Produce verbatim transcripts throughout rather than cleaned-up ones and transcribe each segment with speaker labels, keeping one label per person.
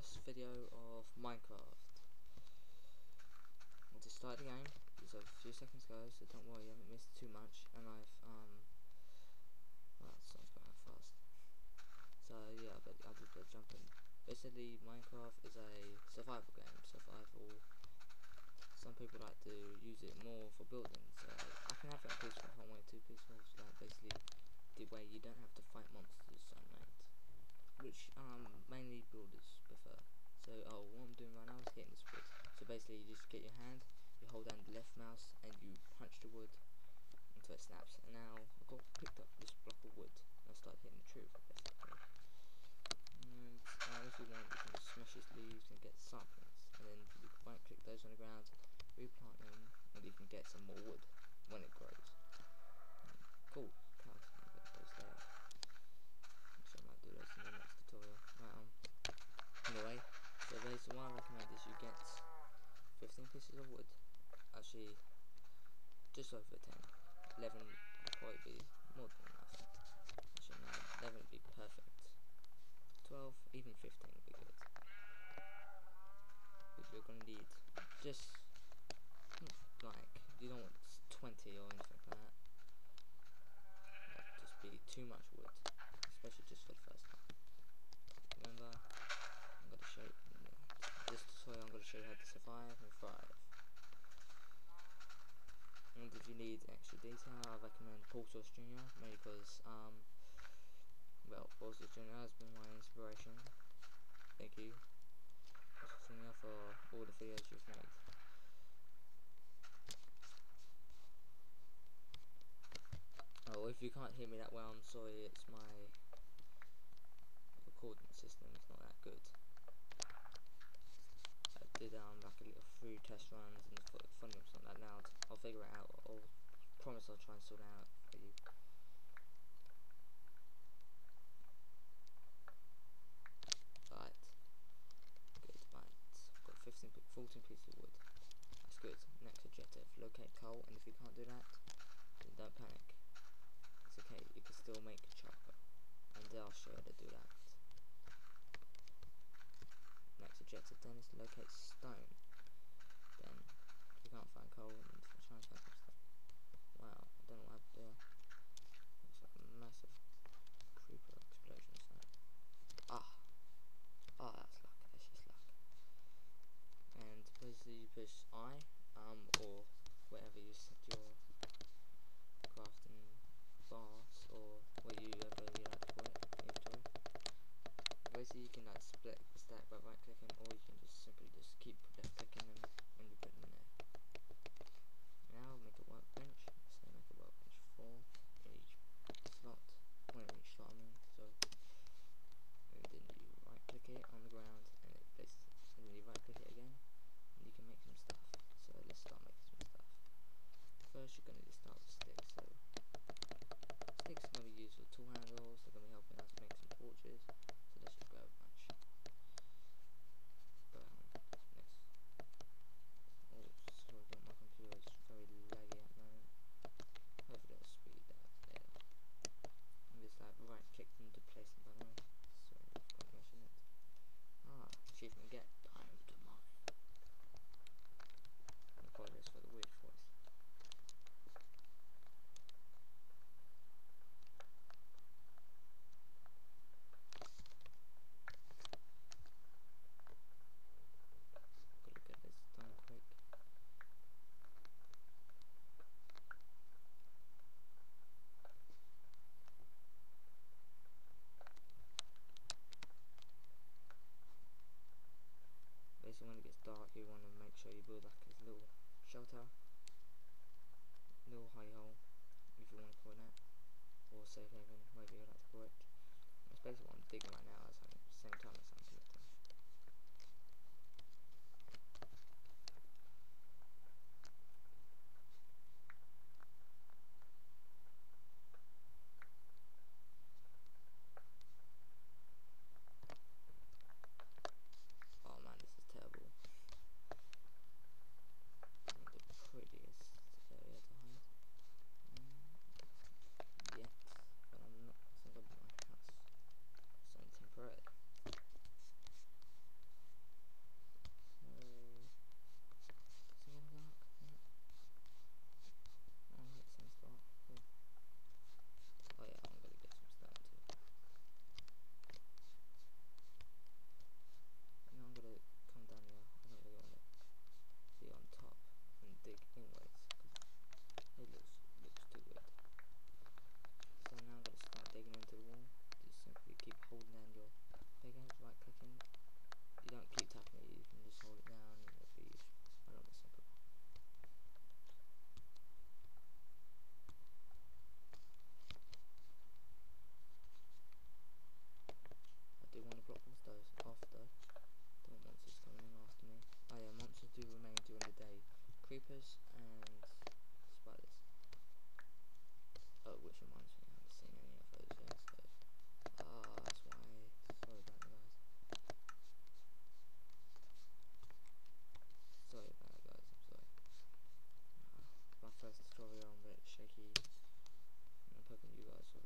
Speaker 1: first video of Minecraft. I just started the game, just a few seconds ago, so don't worry, you haven't missed too much. And I've, um, well, that sounds quite fast. So yeah, but I did the jumping. Basically, Minecraft is a survival game, survival. Some people like to use it more for building, so I can have it peaceful if I want it to peaceful, so like basically the way you don't have to fight monsters at night, which um mainly builders prefer. So oh, what I'm doing right now is hitting this wood. So basically you just get your hand, you hold down the left mouse and you punch the wood until it snaps. And now I've got picked up this block of wood and I start hitting the tree with it basically. And uh, if you want, you can just smash its leaves and get saplings, and then you can right click those on the ground, replant them, and you can get some more wood when it grows. Um, cool, can't get those there. So I might do those in the next tutorial. Right, um, anyway, so basically what I recommend is you get fifteen pieces of wood, actually just over ten, eleven would probably be more than enough, actually no, eleven would be perfect. twelve, even fifteen would be good. Because you're going to need just, like, you don't want twenty or anything like that. That would just be too much wood, especially just for the first time. Remember, I'm going to show you, this tutorial I'm going to show you how to survive and thrive. And if you need extra detail, I recommend Portals Junior, mainly because, um, well, Portals Junior has been my inspiration. Thank you, Portals Junior, for all the videos you've made. Oh, if you can't hear me that well, I'm sorry, it's my recording system, it's not that good. I did um like a little few test runs and the volume's not that loud. I'll figure it out, I'll promise I'll try and sort it out for you. Right, good, right, I've got fifteen, fourteen pieces of wood, that's good. Next objective, locate coal, and if you can't do that, then don't panic. It's okay, you can still make charcoal, and I'll show you how to do that. Next objective then is to locate stone. Then, if you can't find coal, then try and find some stuff. Wow, I don't know what happened there. Looks like a massive creeper explosion or something. Ah! Ah, that's luck, that's just luck. And basically you push I, um, or wherever you set your crafting bars, or whatever you ever you like to call it, inventory. Basically you can like split the stack by right clicking, or you can just simply just keep left clicking them and you put them there. Now make a workbench, so make a workbench four in each slot, one in each slot I mean, so and then you right click it on the ground and it places it, and then you right click it again and you can make some stuff. So let's start making some stuff. First you're going to just start with sticks, so sticks are going to be used for tool handles, they're going to be helping us make some torches, so let's just grab a bunch. Um, next. Oh, sorry, but my computer is very laggy at the moment. Hopefully it'll speed that. There. And just like right click them to place them, by the way. Sorry, I forgot to mention it. Ah, achievement get time to mine. I apologize for the weird voice. Gotta get this done quick. Basically when it gets dark you want to make sure you build like a little shelter, little hidey hole, if you want to call it that, or safe haven, whatever you like to call it. That's basically what I'm digging right now at the same time as I'm collecting. Oh man, this is terrible. Not the prettiest area to hide. Mm, yet, but I'm not, it's not gonna be my house. It's only temporary.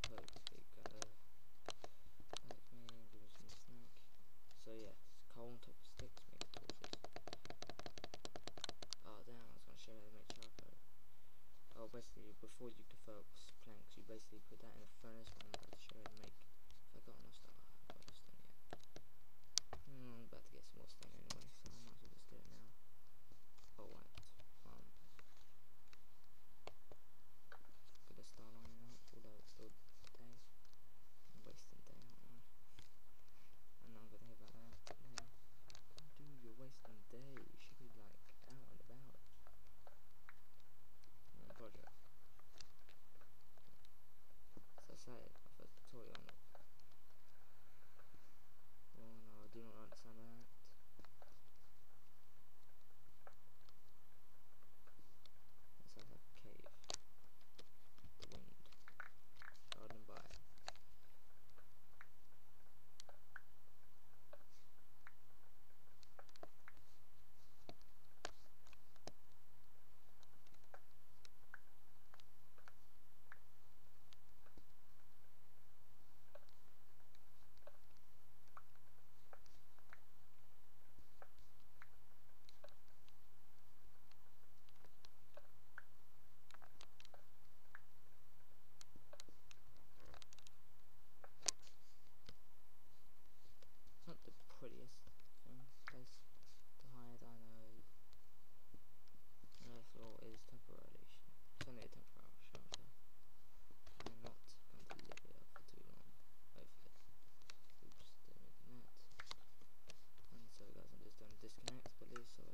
Speaker 1: hope it gotta like me and give me some snack. So yeah, coal on top of sticks make torches. Oh damn, I was gonna show you how to make charcoal. Oh, basically before you develop planks, you basically put that in a furnace, but I'm about to show you how to make. If I got enough stone, I haven't got enough stone yet. Mm, I'm about to get some more stone anyway, so I might as well just do it now. Oh right, um, gonna start lining up, although it's still day. I'm wasting day, aren't I? I know I'm gonna hear about that. Yeah. Dude, you're wasting day. You should be like out and about. On project. As I said, my first tutorial on it. Oh no, I do not understand that. That sounds like a cave. The wind. Garden by. It's not the prettiest thing, place to hide, I know. The floor is temporarily. It's only a temporary shelter. I'm not going to live here for too long, hopefully. Oops, didn't mean that. And so guys, I'm just going to disconnect, please, sorry.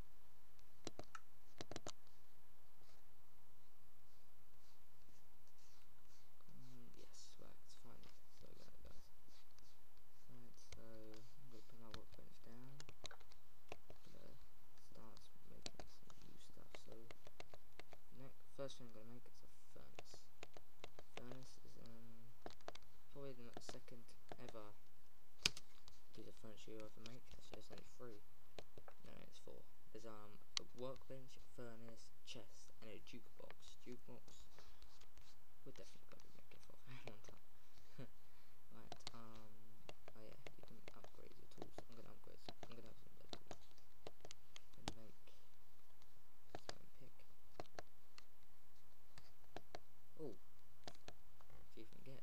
Speaker 1: Um, yes, right, it's fine. So go guys. Right, so I'm going to put my workbench down. I'm going to start making some new stuff. So next, first thing I'm going to make is a furnace. Furnace is um probably the second ever piece of furniture you ever make. Actually, it's only three. No, it's four. There's um a workbench, furnace, chest, and a jukebox. Jukebox. We're definitely gonna be making for a very long time. Right. Um. Oh yeah, you can upgrade your tools. I'm gonna upgrade. Some, I'm gonna have some better tools. And make stone pick. Oh. Achievement get.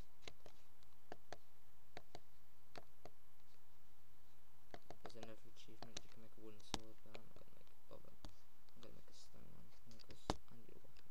Speaker 1: There's another achievement. You can make a wooden sword, but I'm not gonna make bother. I'm gonna make a stone one because I need a weapon.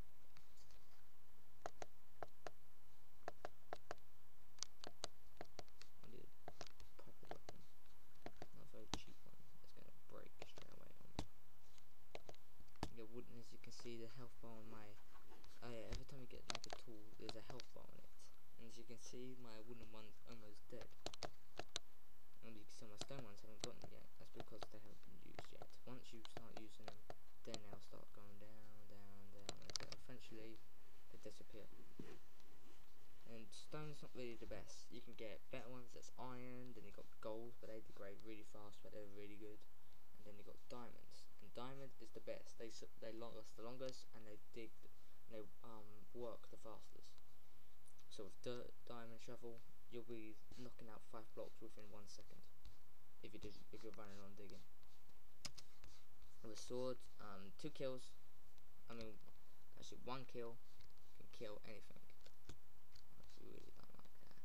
Speaker 1: I need a proper weapon, not a very cheap one. It's gonna break straight away on me. Yeah, wooden, as you can see, the health bar on my. Oh yeah, every time you get like a tool, there's a health bar on it. And as you can see, my wooden one's almost dead. And you can see my stone ones haven't gotten yet. That's because they haven't been used yet. Once you start using them, then they'll start going down, down, down, until eventually they disappear. And stone's not really the best. You can get better ones that's iron, then you got gold, but they degrade really fast, but they're really good. And then you got diamonds, and diamond is the best. They they last the longest, and they dig, and they um work the fastest. So with dirt, diamond, shovel, you'll be knocking out five blocks within one second. If you do, if you're running on digging. With sword, um, two kills. I mean, actually one kill can kill anything. I really don't like that.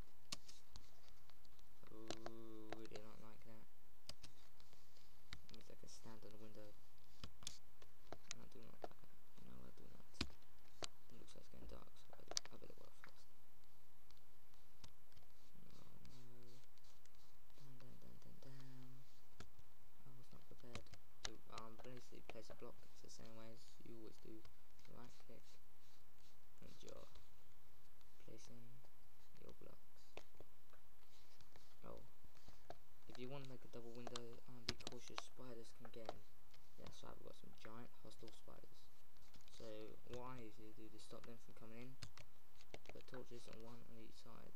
Speaker 1: Ooh, really don't like that. It means I can stand on the window. And I do not like that. No, I do not. It looks like it's getting dark, so I better, I better work fast. No, no. Damn, damn, damn, damn, damn. I was not prepared to um basically place a block. It's the same way as you always do. Right click and draw. Placing your blocks. Oh. If you want to make a double window, um, be cautious, spiders can get in. Yeah, so I've got some giant hostile spiders. So what I usually do to stop them from coming in, put torches on one on each side.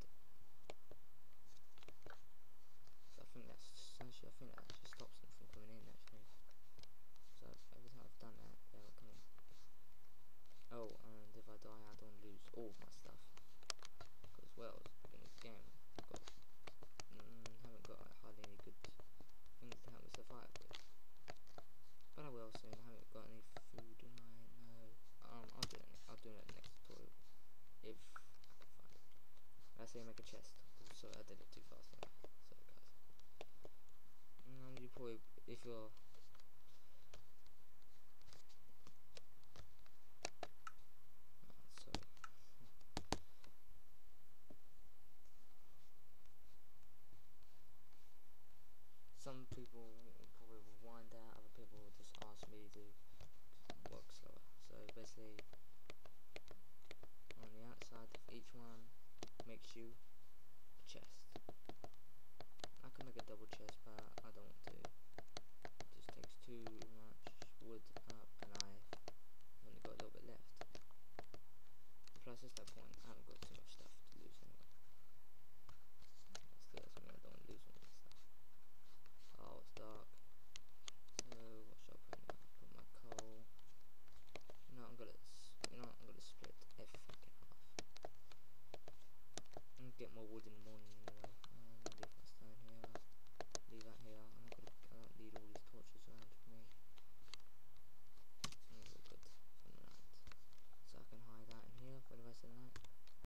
Speaker 1: So I think that's actually, I think that actually stops them from coming in actually. So every time I've done that, they will come in. Oh, and if I die, I don't lose all of my stuff, because well as the beginning of the game. I've got, mm, haven't got like, hardly any good things to help me survive with. But I will soon. I haven't got any food and I know. Um, I'll do it. I'll do it in the next tutorial if I can find it. I say make a chest. Oh, sorry, I did it too fast. Now. Sorry, guys. Um, you probably if you're oh, sorry. Some people probably will wind out. Other people will just ask me to work slower. So basically, on the outside of each one makes you a chest. I can make a double chest, but I don't want to. It just takes too much wood